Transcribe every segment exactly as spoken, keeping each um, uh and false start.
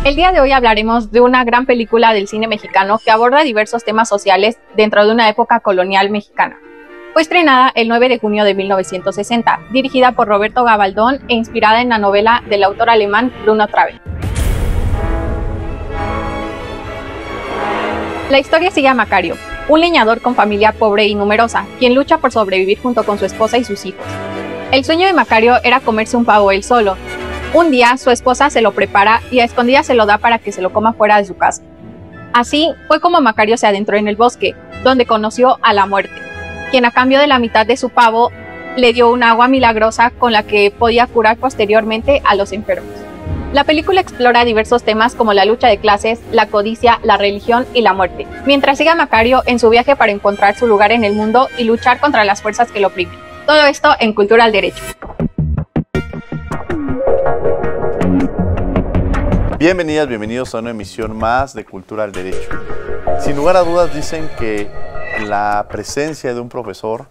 El día de hoy hablaremos de una gran película del cine mexicano que aborda diversos temas sociales dentro de una época colonial mexicana. Fue estrenada el nueve de junio de mil novecientos sesenta, dirigida por Roberto Gabaldón e inspirada en la novela del autor alemán Bruno Traven. La historia sigue a Macario, un leñador con familia pobre y numerosa, quien lucha por sobrevivir junto con su esposa y sus hijos. El sueño de Macario era comerse un pavo él solo. Un día, su esposa se lo prepara y a escondidas se lo da para que se lo coma fuera de su casa. Así fue como Macario se adentró en el bosque, donde conoció a la muerte, quien a cambio de la mitad de su pavo le dio un agua milagrosa con la que podía curar posteriormente a los enfermos. La película explora diversos temas como la lucha de clases, la codicia, la religión y la muerte, mientras sigue a Macario en su viaje para encontrar su lugar en el mundo y luchar contra las fuerzas que lo oprimen. Todo esto en Cultura al Derecho. Bienvenidas, bienvenidos a una emisión más de Cultura al Derecho. Sin lugar a dudas dicen que la presencia de un profesor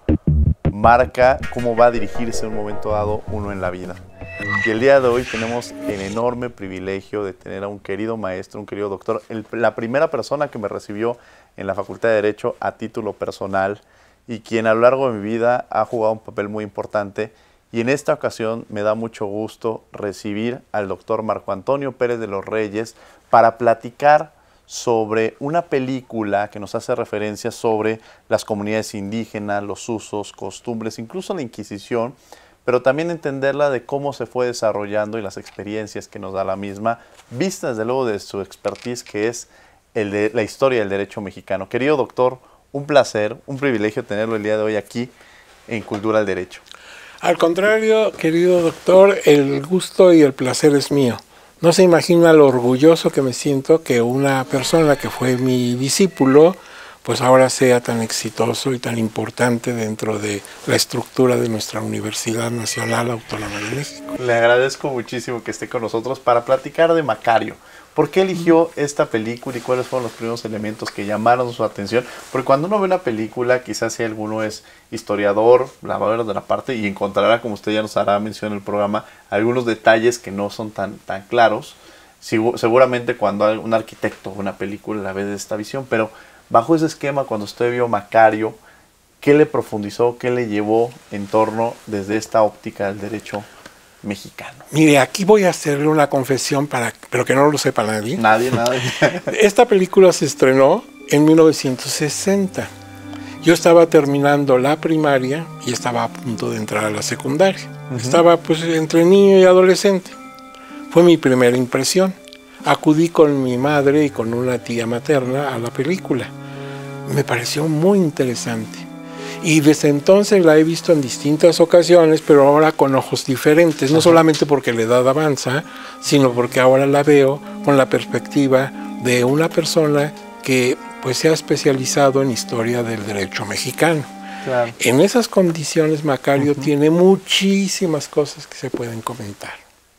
marca cómo va a dirigirse en un momento dado uno en la vida. Y el día de hoy tenemos el enorme privilegio de tener a un querido maestro, un querido doctor, el, la primera persona que me recibió en la Facultad de Derecho a título personal y quien a lo largo de mi vida ha jugado un papel muy importante. Y en esta ocasión me da mucho gusto recibir al doctor Marco Antonio Pérez de los Reyes para platicar sobre una película que nos hace referencia sobre las comunidades indígenas, los usos, costumbres, incluso la Inquisición, pero también entenderla de cómo se fue desarrollando y las experiencias que nos da la misma, vista desde luego de su expertise que es el de la historia del derecho mexicano. Querido doctor, un placer, un privilegio tenerlo el día de hoy aquí en Cultura al Derecho. Al contrario, querido doctor, el gusto y el placer es mío. No se imagina lo orgulloso que me siento que una persona que fue mi discípulo, pues ahora sea tan exitoso y tan importante dentro de la estructura de nuestra Universidad Nacional Autónoma de México. Le agradezco muchísimo que esté con nosotros para platicar de Macario. ¿Por qué eligió esta película y cuáles fueron los primeros elementos que llamaron su atención? Porque cuando uno ve una película, quizás si alguno es historiador, la va a ver de la parte y encontrará, como usted ya nos hará mención en el programa, algunos detalles que no son tan, tan claros. Seguramente cuando un arquitecto ve una película la ve de esta visión, pero bajo ese esquema, cuando usted vio Macario, ¿qué le profundizó, qué le llevó en torno desde esta óptica del derecho mexicano? Mire, aquí voy a hacerle una confesión, para, pero que no lo sepa nadie. Nadie, nadie. Esta película se estrenó en mil novecientos sesenta. Yo estaba terminando la primaria y estaba a punto de entrar a la secundaria. Uh-huh. Estaba pues entre niño y adolescente. Fue mi primera impresión. Acudí con mi madre y con una tía materna a la película. Me pareció muy interesante. Y desde entonces la he visto en distintas ocasiones, pero ahora con ojos diferentes, no solamente porque la edad avanza, sino porque ahora la veo con la perspectiva de una persona que pues se ha especializado en historia del derecho mexicano. Claro. En esas condiciones Macario uh-huh. tiene muchísimas cosas que se pueden comentar.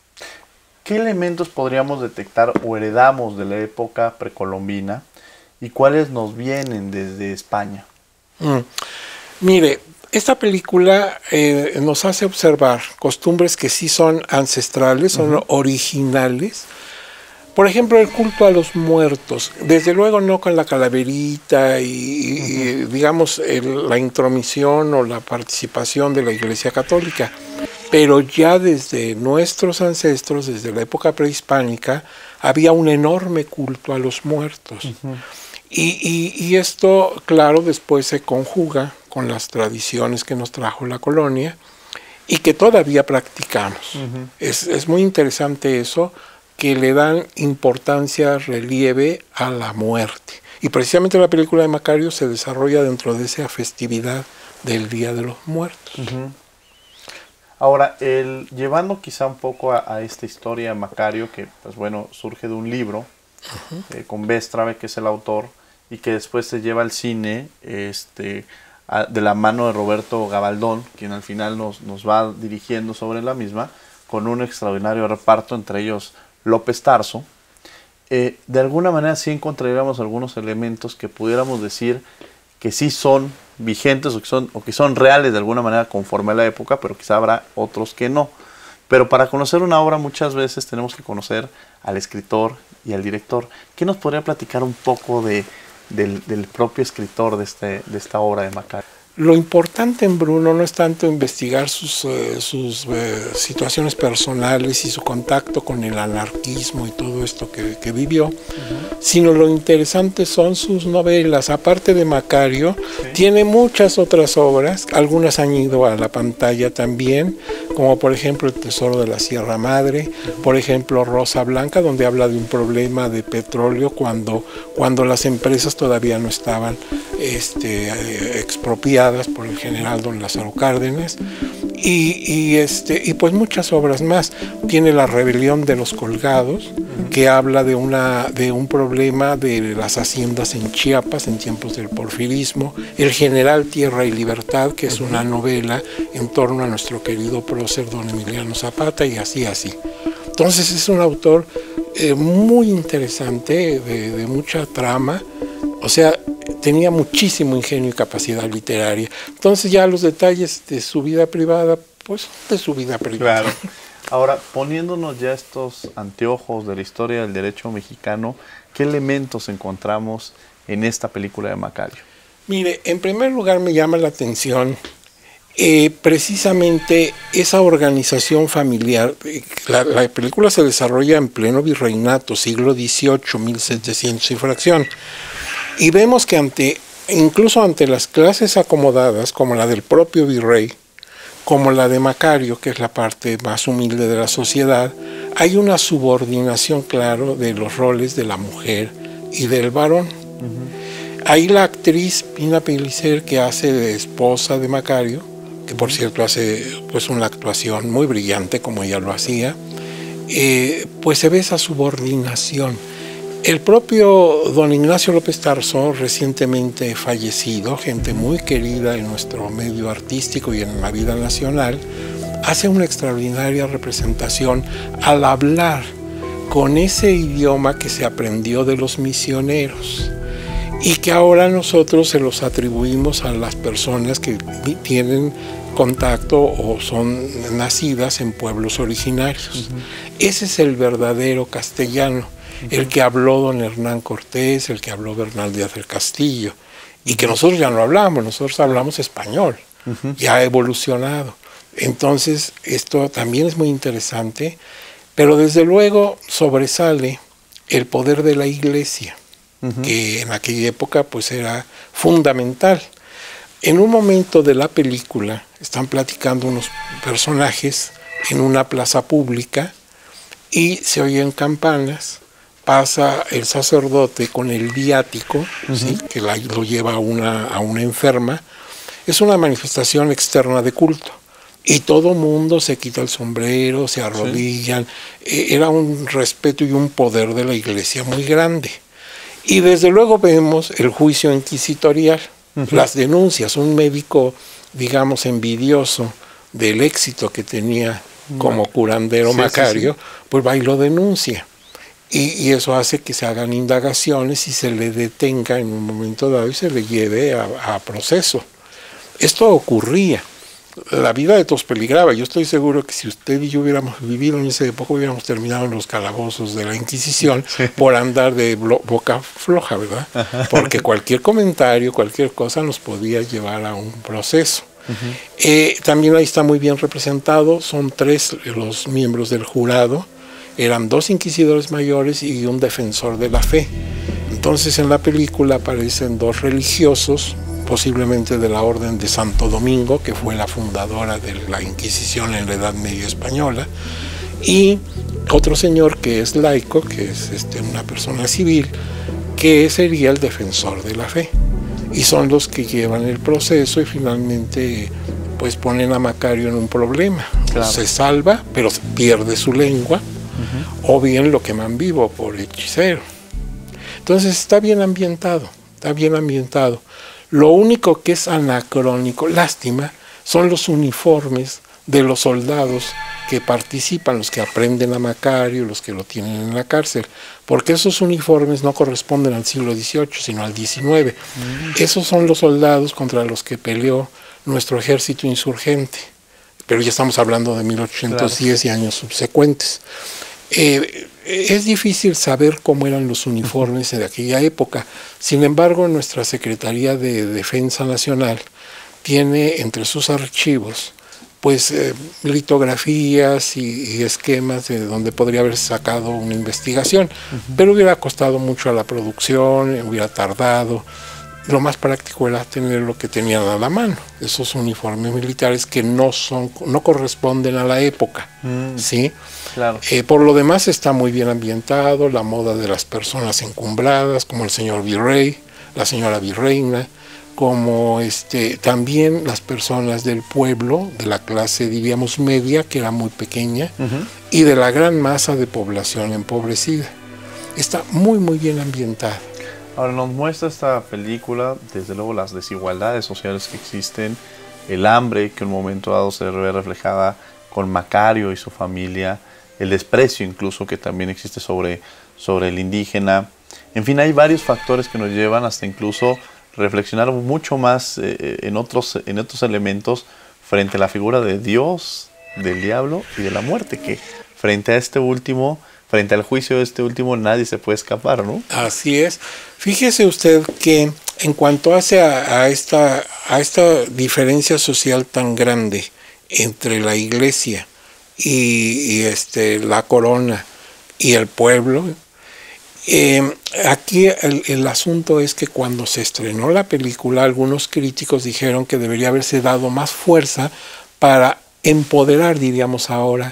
¿Qué elementos podríamos detectar o heredamos de la época precolombina y cuáles nos vienen desde España? Mm. Mire, esta película eh, nos hace observar costumbres que sí son ancestrales, son uh-huh. originales. Por ejemplo, el culto a los muertos. Desde luego no con la calaverita y, uh-huh. y digamos, el, la intromisión o la participación de la Iglesia Católica. Pero ya desde nuestros ancestros, desde la época prehispánica, había un enorme culto a los muertos. Uh-huh. y, y, y esto, claro, después se conjuga con las tradiciones que nos trajo la colonia y que todavía practicamos. Uh-huh. es, es muy interesante eso, que le dan importancia, relieve a la muerte. Y precisamente la película de Macario se desarrolla dentro de esa festividad del Día de los Muertos. Uh-huh. Ahora, el, llevando quizá un poco a, a esta historia de Macario, que pues bueno, surge de un libro, uh-huh. eh, con Béstrave, que es el autor, y que después se lleva al cine, este... de la mano de Roberto Gabaldón, quien al final nos, nos va dirigiendo sobre la misma, con un extraordinario reparto, entre ellos López Tarso. Eh, de alguna manera sí encontraríamos algunos elementos que pudiéramos decir que sí son vigentes o que son, o que son reales de alguna manera conforme a la época, pero quizá habrá otros que no. Pero para conocer una obra muchas veces tenemos que conocer al escritor y al director. ¿Qué nos podría platicar un poco de, del, del propio escritor de, este, de esta obra de Macario? Lo importante en Bruno no es tanto investigar sus, eh, sus eh, situaciones personales y su contacto con el anarquismo y todo esto que, que vivió, uh-huh. sino lo interesante son sus novelas. Aparte de Macario, sí. tiene muchas otras obras, algunas han ido a la pantalla también, como por ejemplo El Tesoro de la Sierra Madre, uh-huh. por ejemplo Rosa Blanca, donde habla de un problema de petróleo cuando, cuando las empresas todavía no estaban este, eh, expropiadas por el general don Lázaro Cárdenas, y, y, este, y pues muchas obras más. Tiene La Rebelión de los Colgados, uh-huh. que habla de, una, de un problema de las haciendas en Chiapas en tiempos del porfirismo. El General Tierra y Libertad, que es uh-huh. una novela en torno a nuestro querido prócer don Emiliano Zapata, y así, así. Entonces es un autor eh, muy interesante, de, de mucha trama, o sea, tenía muchísimo ingenio y capacidad literaria. Entonces ya los detalles de su vida privada, pues de su vida privada. Claro. Ahora, poniéndonos ya estos anteojos de la historia del derecho mexicano, ¿qué elementos encontramos en esta película de Macario? Mire, en primer lugar me llama la atención eh, precisamente esa organización familiar. La, la película se desarrolla en pleno virreinato, siglo dieciocho, mil setecientos y fracción. Y vemos que ante, incluso ante las clases acomodadas, como la del propio virrey, como la de Macario, que es la parte más humilde de la sociedad, hay una subordinación, claro, de los roles de la mujer y del varón. Uh-huh. Ahí la actriz Pina Pellicer, que hace de esposa de Macario, que por cierto hace pues una actuación muy brillante como ella lo hacía, eh, pues se ve esa subordinación. El propio don Ignacio López Tarso, recientemente fallecido, gente muy querida en nuestro medio artístico y en la vida nacional, hace una extraordinaria representación al hablar con ese idioma que se aprendió de los misioneros y que ahora nosotros se los atribuimos a las personas que tienen contacto o son nacidas en pueblos originarios. Uh-huh. Ese es el verdadero castellano. El que habló don Hernán Cortés, el que habló Bernal Díaz del Castillo, y que nosotros ya no hablamos, nosotros hablamos español, uh-huh. ya ha evolucionado. Entonces, esto también es muy interesante, pero desde luego sobresale el poder de la Iglesia, uh-huh. que en aquella época pues era fundamental. En un momento de la película están platicando unos personajes en una plaza pública y se oyen campanas. Pasa el sacerdote con el viático, uh-huh. ¿sí? que la, lo lleva a una, a una enferma. Es una manifestación externa de culto. Y todo mundo se quita el sombrero, se arrodillan. Sí. Era un respeto y un poder de la Iglesia muy grande. Y desde luego vemos el juicio inquisitorial, uh-huh. las denuncias. Un médico, digamos, envidioso del éxito que tenía como curandero sí, Macario, sí, sí. pues va y lo denuncia. Y, y eso hace que se hagan indagaciones y se le detenga en un momento dado y se le lleve a, a proceso. Esto ocurría. La vida de todos peligraba. Yo estoy seguro que si usted y yo hubiéramos vivido en esa época, hubiéramos terminado en los calabozos de la Inquisición sí. por andar de boca floja, ¿verdad? Ajá. Porque cualquier comentario, cualquier cosa nos podía llevar a un proceso. Uh-huh. eh, también ahí está muy bien representado. Son tres los miembros del jurado. Eran dos inquisidores mayores y un defensor de la fe. Entonces en la película aparecen dos religiosos, posiblemente de la Orden de Santo Domingo, que fue la fundadora de la Inquisición en la Edad Media española, y otro señor que es laico, que es este, una persona civil, que sería el defensor de la fe. Y son los que llevan el proceso y finalmente pues ponen a Macario en un problema. Claro. Se salva, pero pierde su lengua. Uh-huh. O bien lo queman vivo por hechicero. Entonces está bien ambientado, está bien ambientado. Lo único que es anacrónico, lástima, son los uniformes de los soldados que participan, los que aprenden a Macario, los que lo tienen en la cárcel, porque esos uniformes no corresponden al siglo dieciocho, sino al diecinueve. Uh-huh. Esos son los soldados contra los que peleó nuestro ejército insurgente. pero ya estamos hablando de mil ochocientos diez claro. y años subsecuentes. Eh, es difícil saber cómo eran los uniformes de aquella época. Sin embargo, nuestra Secretaría de Defensa Nacional tiene entre sus archivos pues eh, litografías y, y esquemas de donde podría haber sacado una investigación, uh-huh. pero hubiera costado mucho a la producción, hubiera tardado. Lo más práctico era tener lo que tenían a la mano, esos uniformes militares que no son, no corresponden a la época, mm, ¿sí? Claro. Eh, por lo demás está muy bien ambientado, la moda de las personas encumbradas, como el señor virrey, la señora virreina, como este, también las personas del pueblo, de la clase, diríamos, media, que era muy pequeña, uh-huh. y de la gran masa de población empobrecida. Está muy, muy bien ambientada. Ahora nos muestra esta película, desde luego, las desigualdades sociales que existen, el hambre que en un momento dado se ve reflejada con Macario y su familia, el desprecio incluso que también existe sobre, sobre el indígena. En fin, hay varios factores que nos llevan hasta incluso reflexionar mucho más eh, en, otros, en otros elementos frente a la figura de Dios, del diablo y de la muerte, que frente a este último... Frente al juicio de este último nadie se puede escapar, ¿no? Así es. Fíjese usted que en cuanto hace a, a, esta, a esta diferencia social tan grande entre la iglesia y, y este, la corona y el pueblo, eh, aquí el, el asunto es que cuando se estrenó la película, algunos críticos dijeron que debería haberse dado más fuerza para empoderar, diríamos ahora,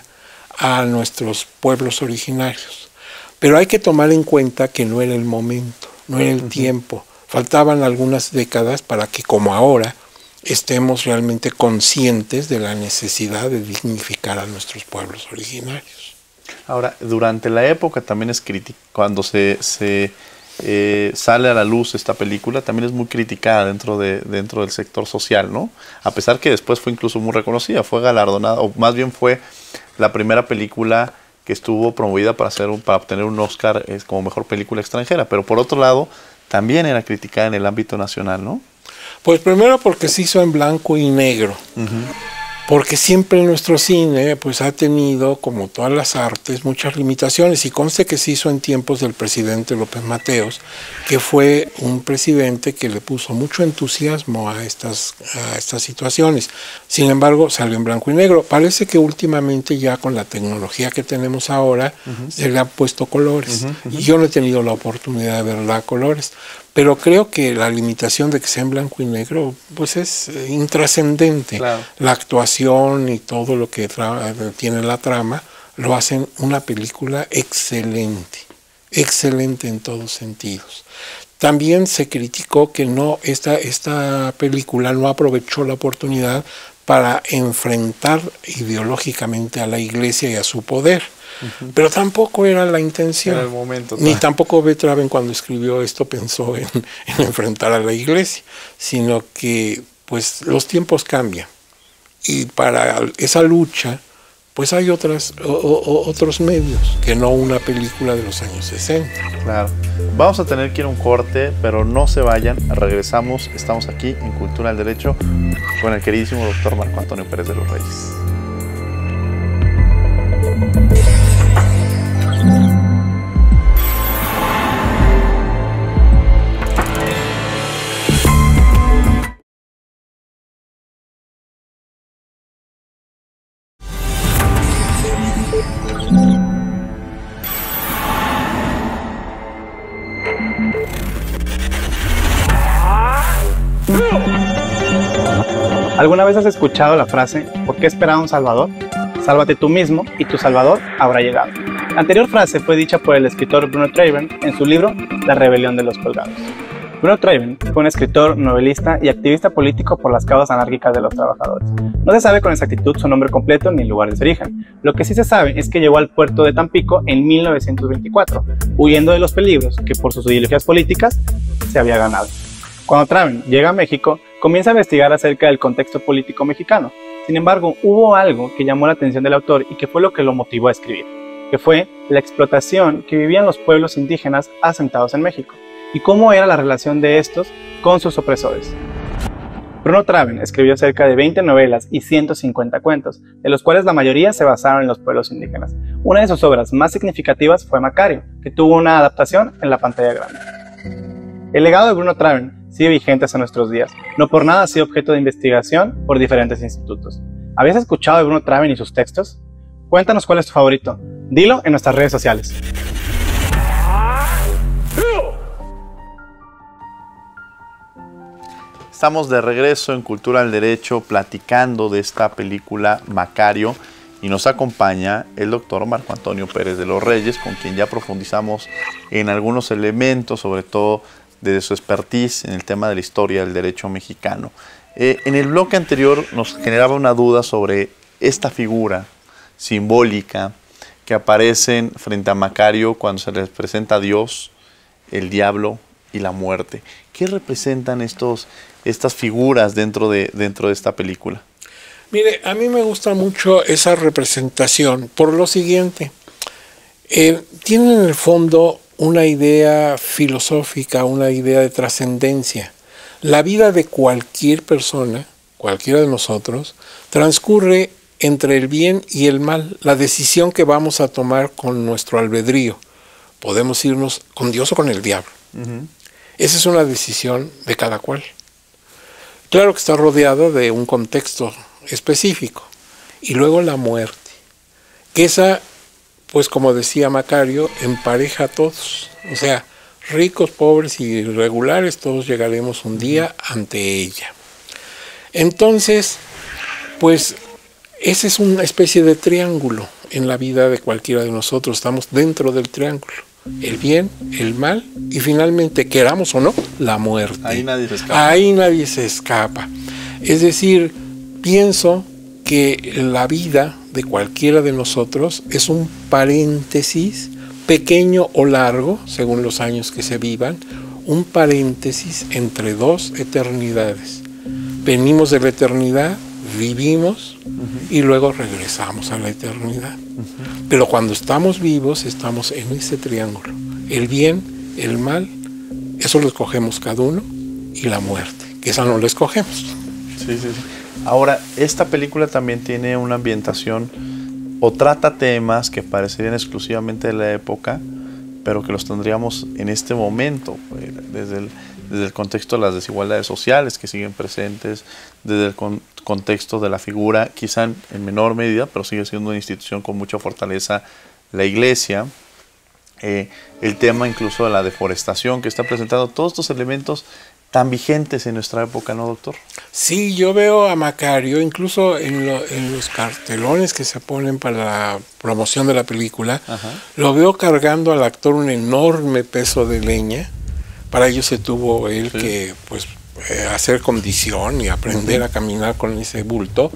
a nuestros pueblos originarios. Pero hay que tomar en cuenta que no era el momento, no era el uh-huh. tiempo. Faltaban algunas décadas para que, como ahora, estemos realmente conscientes de la necesidad de dignificar a nuestros pueblos originarios. Ahora, durante la época también es crítica, cuando se, se eh, sale a la luz esta película, también es muy criticada dentro, de, dentro del sector social, ¿no? A pesar que después fue incluso muy reconocida, fue galardonada, o más bien fue la primera película que estuvo promovida para, hacer un, para obtener un Oscar eh, como mejor película extranjera, pero por otro lado también era criticada en el ámbito nacional, ¿no? Pues primero porque se hizo en blanco y negro, uh-huh. porque siempre nuestro cine pues ha tenido, como todas las artes, muchas limitaciones, y conste que se hizo en tiempos del presidente López Mateos, que fue un presidente que le puso mucho entusiasmo a estas, a estas situaciones. Sin embargo, salió en blanco y negro. Parece que últimamente ya con la tecnología que tenemos ahora, uh-huh. se le han puesto colores, uh-huh, uh-huh. y yo no he tenido la oportunidad de verla a colores. Pero creo que la limitación de que sea en blanco y negro pues es eh, intrascendente. Claro. La actuación y todo lo que tiene la trama lo hacen una película excelente, excelente en todos sentidos. También se criticó que no esta, esta película no aprovechó la oportunidad para enfrentar ideológicamente a la iglesia y a su poder. Uh-huh. Pero tampoco era la intención. Era el momento, ni tampoco Beethoven, cuando escribió esto, pensó en, en enfrentar a la iglesia, sino que pues los tiempos cambian y para esa lucha pues hay otras, o, o, otros medios que no una película de los años sesenta. Claro. Vamos a tener que ir a un corte, pero no se vayan, regresamos, estamos aquí en Cultura del Derecho con el queridísimo doctor Marco Antonio Pérez de los Reyes. ¿Alguna vez has escuchado la frase ¿por qué esperar a un salvador? Sálvate tú mismo y tu salvador habrá llegado. La anterior frase fue dicha por el escritor Bruno Traven en su libro La rebelión de los colgados. Bruno Traven fue un escritor, novelista y activista político por las causas anárquicas de los trabajadores. No se sabe con exactitud su nombre completo ni el lugar de su origen. Lo que sí se sabe es que llegó al puerto de Tampico en mil novecientos veinticuatro, huyendo de los peligros que por sus ideologías políticas se había ganado. Cuando Traven llega a México, comienza a investigar acerca del contexto político mexicano. Sin embargo, hubo algo que llamó la atención del autor y que fue lo que lo motivó a escribir, que fue la explotación que vivían los pueblos indígenas asentados en México y cómo era la relación de estos con sus opresores. Bruno Traven escribió cerca de veinte novelas y ciento cincuenta cuentos, de los cuales la mayoría se basaron en los pueblos indígenas. Una de sus obras más significativas fue Macario, que tuvo una adaptación en la pantalla grande. El legado de Bruno Traven sigue vigente hasta nuestros días. No por nada ha sido objeto de investigación por diferentes institutos. ¿Habías escuchado de Bruno Traven y sus textos? Cuéntanos cuál es tu favorito. Dilo en nuestras redes sociales. Estamos de regreso en Cultura del Derecho platicando de esta película Macario y nos acompaña el doctor Marco Antonio Pérez de los Reyes, con quien ya profundizamos en algunos elementos, sobre todo de su expertise en el tema de la historia del derecho mexicano. Eh, en el bloque anterior nos generaba una duda sobre esta figura simbólica que aparecen frente a Macario cuando se les presenta a Dios, el diablo y la muerte. ¿Qué representan estos, estas figuras dentro de, dentro de esta película? Mire, a mí me gusta mucho esa representación por lo siguiente. Eh, tiene en el fondo una idea filosófica, una idea de trascendencia. La vida de cualquier persona, cualquiera de nosotros, transcurre entre el bien y el mal, la decisión que vamos a tomar con nuestro albedrío. Podemos irnos con Dios o con el diablo. Uh-huh. Esa es una decisión de cada cual. Claro que está rodeado de un contexto específico. Y luego la muerte. Que esa, pues como decía Macario, empareja a todos. O sea, ricos, pobres y irregulares, todos llegaremos un día ante ella. Entonces, pues esa es una especie de triángulo en la vida de cualquiera de nosotros. Estamos dentro del triángulo. El bien, el mal y finalmente, queramos o no, la muerte. Ahí nadie se escapa. Ahí nadie se escapa. Es decir, pienso que la vida de cualquiera de nosotros es un paréntesis, pequeño o largo, según los años que se vivan, un paréntesis entre dos eternidades. Venimos de la eternidad, vivimos uh-huh. y luego regresamos a la eternidad. Uh-huh. Pero cuando estamos vivos, estamos en ese triángulo. El bien, el mal, eso lo escogemos cada uno, y la muerte, que esa no la escogemos. Sí, sí, sí. Ahora, esta película también tiene una ambientación o trata temas que parecerían exclusivamente de la época, pero que los tendríamos en este momento, desde el, desde el contexto de las desigualdades sociales que siguen presentes, desde el con, contexto de la figura, quizá en, en menor medida, pero sigue siendo una institución con mucha fortaleza, la Iglesia, eh, el tema incluso de la deforestación que está presentando, todos estos elementos tan vigentes en nuestra época, ¿no, doctor? Sí, yo veo a Macario, incluso en, lo, en los cartelones que se ponen para la promoción de la película, ajá, lo veo cargando al actor un enorme peso de leña. Para ello se tuvo él sí. que pues, eh, hacer condición y aprender uh-huh. a caminar con ese bulto.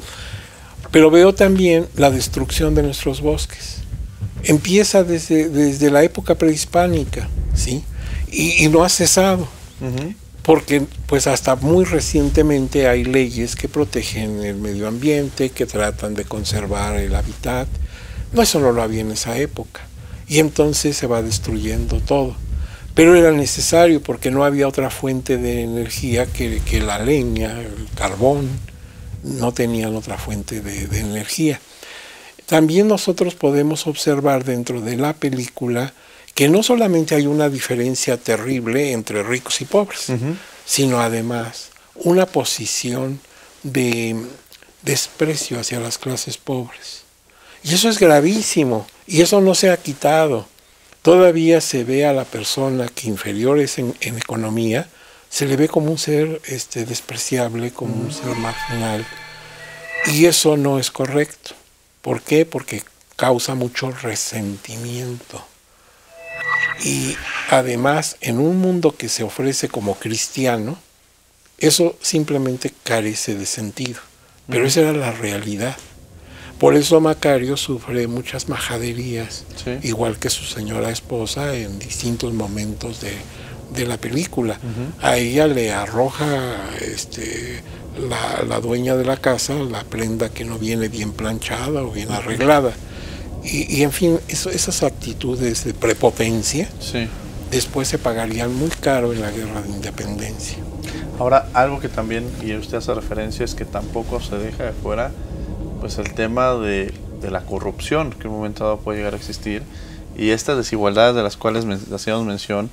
Pero veo también la destrucción de nuestros bosques. Empieza desde, desde la época prehispánica, ¿sí? Y, y no ha cesado. Uh-huh. Porque pues hasta muy recientemente hay leyes que protegen el medio ambiente, que tratan de conservar el hábitat. No, eso no lo había en esa época. Y entonces se va destruyendo todo. Pero era necesario porque no había otra fuente de energía que, que la leña, el carbón. No tenían otra fuente de, de energía. También nosotros podemos observar dentro de la película que no solamente hay una diferencia terrible entre ricos y pobres, uh-huh. sino además una posición de desprecio hacia las clases pobres. Y eso es gravísimo, y eso no se ha quitado. Todavía se ve a la persona que inferior es en, en economía, se le ve como un ser este, despreciable, como uh-huh. un ser marginal. Y eso no es correcto. ¿Por qué? Porque causa mucho resentimiento. Y además, en un mundo que se ofrece como cristiano, eso simplemente carece de sentido. Pero uh-huh. esa era la realidad. Por eso Macario sufre muchas majaderías, sí. igual que su señora esposa en distintos momentos de, de la película. Uh-huh. A ella le arroja este, la, la dueña de la casa la prenda que no viene bien planchada o bien arreglada. Y, y en fin, eso, esas actitudes de prepotencia sí. después se pagarían muy caro en la guerra de independencia. Ahora, algo que también, y usted hace referencia, es que tampoco se deja de fuera pues el tema de, de la corrupción, que en un momento dado puede llegar a existir, y estas desigualdades de las cuales men hacíamos mención,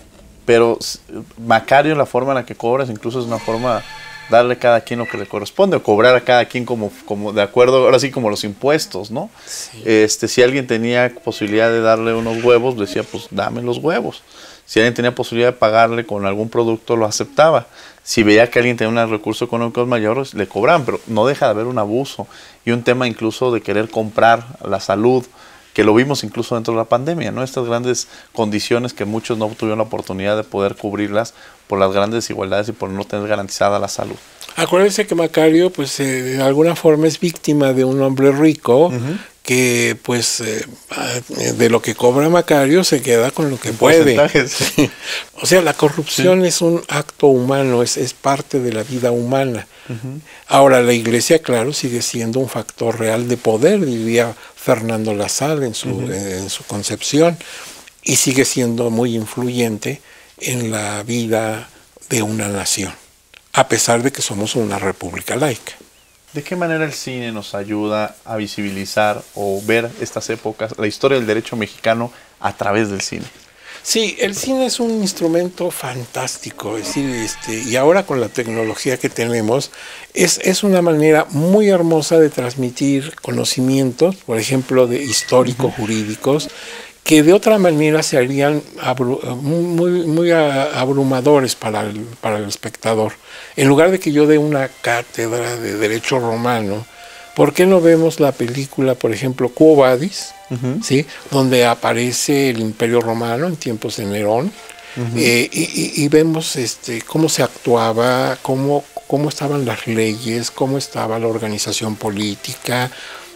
pero Macario, la forma en la que cobras, incluso es una forma darle a cada quien lo que le corresponde, o cobrar a cada quien como, como de acuerdo, ahora sí como los impuestos, ¿no? Sí. Este, si alguien tenía posibilidad de darle unos huevos, decía, pues dame los huevos. Si alguien tenía posibilidad de pagarle con algún producto, lo aceptaba. Si veía que alguien tenía un recurso económico mayor, le cobraban, pero no deja de haber un abuso y un tema incluso de querer comprar la salud, que lo vimos incluso dentro de la pandemia, ¿no? Estas grandes condiciones que muchos no tuvieron la oportunidad de poder cubrirlas por las grandes desigualdades y por no tener garantizada la salud. Acuérdense que Macario, pues, eh, de alguna forma es víctima de un hombre rico, uh-huh, que, pues, eh, de lo que cobra Macario se queda con lo que puede. Sí. O sea, la corrupción, sí, es un acto humano, es, es parte de la vida humana. Uh-huh. Ahora, la Iglesia, claro, sigue siendo un factor real de poder, diría Fernando Lassalle en su, uh-huh, en su concepción, y sigue siendo muy influyente en la vida de una nación, a pesar de que somos una república laica. ¿De qué manera el cine nos ayuda a visibilizar o ver estas épocas, la historia del derecho mexicano a través del cine? Sí, el cine es un instrumento fantástico, es decir, este, y ahora con la tecnología que tenemos, es, es una manera muy hermosa de transmitir conocimientos, por ejemplo, de históricos, uh-huh, jurídicos, que de otra manera se harían abru muy, muy abrumadores para el, para el espectador. En lugar de que yo dé una cátedra de derecho romano, ¿por qué no vemos la película, por ejemplo, Quo Vadis, uh-huh, ¿sí?, donde aparece el Imperio Romano en tiempos de Nerón, uh-huh, eh, y, y, y vemos este, cómo se actuaba, cómo, cómo estaban las leyes, cómo estaba la organización política,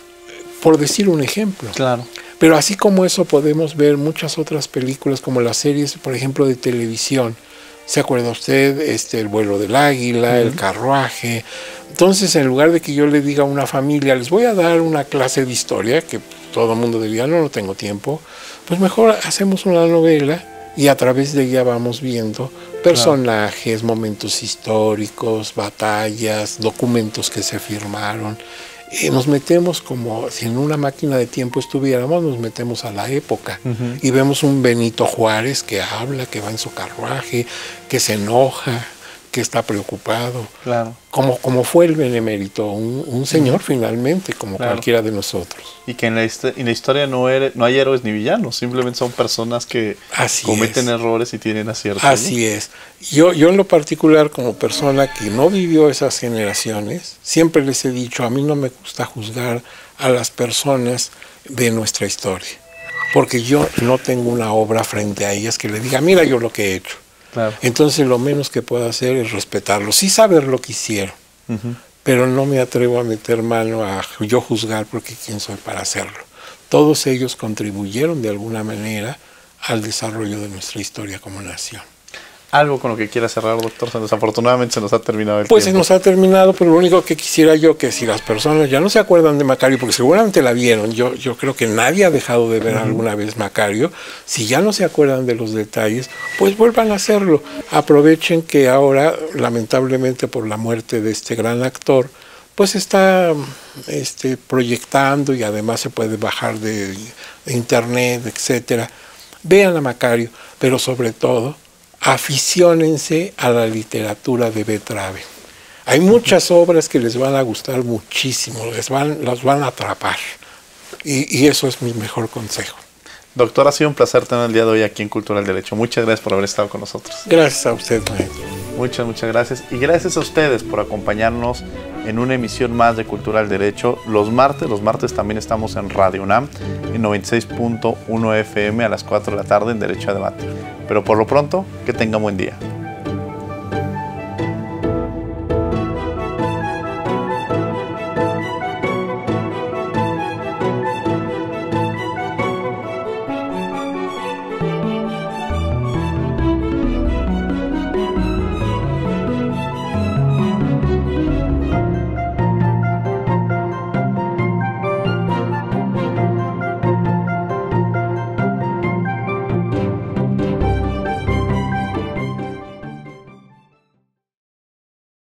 por decir un ejemplo. Claro. Pero así como eso podemos ver muchas otras películas, como las series, por ejemplo, de televisión. ¿Se acuerda usted? Este, El vuelo del águila, uh-huh, El carruaje. Entonces, en lugar de que yo le diga a una familia, les voy a dar una clase de historia, que todo el mundo diría, no, no tengo tiempo, pues mejor hacemos una novela y a través de ella vamos viendo personajes, claro, momentos históricos, batallas, documentos que se firmaron. Eh, nos metemos como si en una máquina de tiempo estuviéramos, nos metemos a la época, uh-huh, y vemos un Benito Juárez que habla, que va en su carruaje, que se enoja, que está preocupado, claro, como, como fue el Benemérito, un, un señor, uh-huh, finalmente, como, claro, cualquiera de nosotros. Y que en la, en la historia no, er, no hay héroes ni villanos, simplemente son personas que Así cometen es. errores y tienen aciertos. Así, ¿no?, es. Yo, yo en lo particular, como persona que no vivió esas generaciones, siempre les he dicho, a mí no me gusta juzgar a las personas de nuestra historia, porque yo no tengo una obra frente a ellas que le diga, mira yo lo que he hecho. Claro. Entonces lo menos que puedo hacer es respetarlo, sí saber lo que hicieron, uh-huh, pero no me atrevo a meter mano a yo juzgar, porque quién soy para hacerlo. Todos ellos contribuyeron de alguna manera al desarrollo de nuestra historia como nación. ¿Algo con lo que quiera cerrar, doctor? Desafortunadamente se nos ha terminado el pues tiempo. Pues se nos ha terminado, pero lo único que quisiera yo, que si las personas ya no se acuerdan de Macario, porque seguramente la vieron, yo, yo creo que nadie ha dejado de ver, uh-huh, alguna vez Macario, si ya no se acuerdan de los detalles, pues vuelvan a hacerlo. Aprovechen que ahora, lamentablemente por la muerte de este gran actor, pues está este, proyectando y además se puede bajar de, de internet, etcétera. Vean a Macario, pero sobre todo, aficiónense a la literatura de Betrave. Hay muchas obras que les van a gustar muchísimo, les van, las van a atrapar. Y, y eso es mi mejor consejo. Doctor, ha sido un placer tener el día de hoy aquí en Cultura del Derecho. Muchas gracias por haber estado con nosotros. Gracias a usted, maestro. Muchas, muchas gracias. Y gracias a ustedes por acompañarnos en una emisión más de Cultura del Derecho. Los martes, los martes también estamos en Radio UNAM, en noventa y seis punto uno F M a las cuatro de la tarde en Derecho a Debate. Pero por lo pronto, que tengan buen día.